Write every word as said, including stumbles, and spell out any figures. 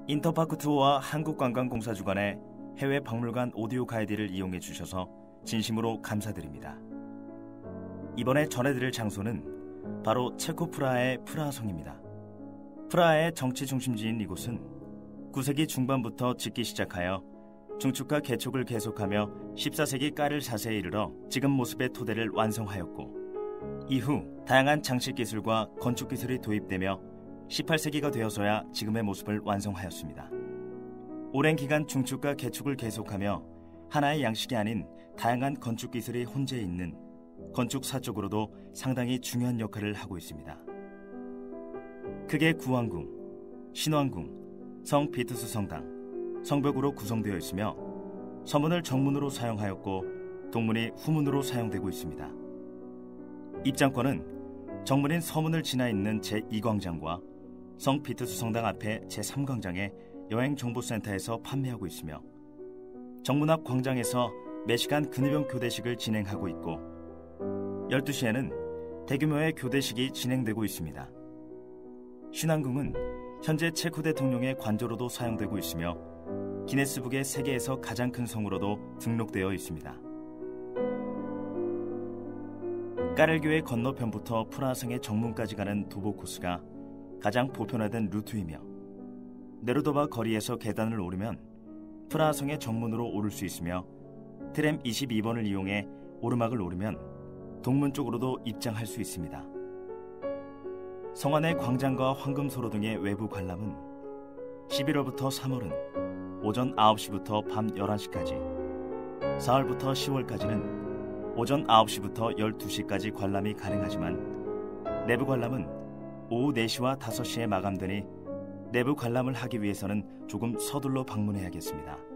인터파크 투어와 한국관광공사 주관의 해외 박물관 오디오 가이드를 이용해 주셔서 진심으로 감사드립니다. 이번에 전해드릴 장소는 바로 체코 프라하의 프라하성입니다. 프라하의 정치 중심지인 이곳은 구 세기 중반부터 짓기 시작하여 중축과 개축을 계속하며 십사 세기 까를 사 세에 이르러 지금 모습의 토대를 완성하였고, 이후 다양한 장식 기술과 건축 기술이 도입되며 십팔 세기가 되어서야 지금의 모습을 완성하였습니다. 오랜 기간 중축과 개축을 계속하며 하나의 양식이 아닌 다양한 건축 기술이 혼재해 있는 건축사적으로도 상당히 중요한 역할을 하고 있습니다. 크게 구왕궁, 신왕궁, 성 비투스 성당, 성벽으로 구성되어 있으며 서문을 정문으로 사용하였고 동문이 후문으로 사용되고 있습니다. 입장권은 정문인 서문을 지나 있는 제이 광장과 성 비투스 성당 앞에 제삼 광장의 여행정보센터에서 판매하고 있으며 정문 앞 광장에서 매시간 근위병 교대식을 진행하고 있고 열두 시에는 대규모의 교대식이 진행되고 있습니다. 신왕궁은 현재 체코 대통령의 관저로도 사용되고 있으며 기네스북의 세계에서 가장 큰 성으로도 등록되어 있습니다. 까렐교의 건너편부터 프라하성의 정문까지 가는 도보 코스가 가장 보편화된 루트이며 네루도바 거리에서 계단을 오르면 프라하성의 정문으로 오를 수 있으며 트램 이십이 번을 이용해 오르막을 오르면 동문 쪽으로도 입장할 수 있습니다. 성안의 광장과 황금소로 등의 외부 관람은 십일월부터 삼월은 오전 아홉 시부터 밤 열한 시까지, 사월부터 시월까지는 오전 아홉 시부터 열두 시까지 관람이 가능하지만 내부 관람은 오후 네 시와 다섯 시에 마감되니 내부 관람을 하기 위해서는 조금 서둘러 방문해야겠습니다.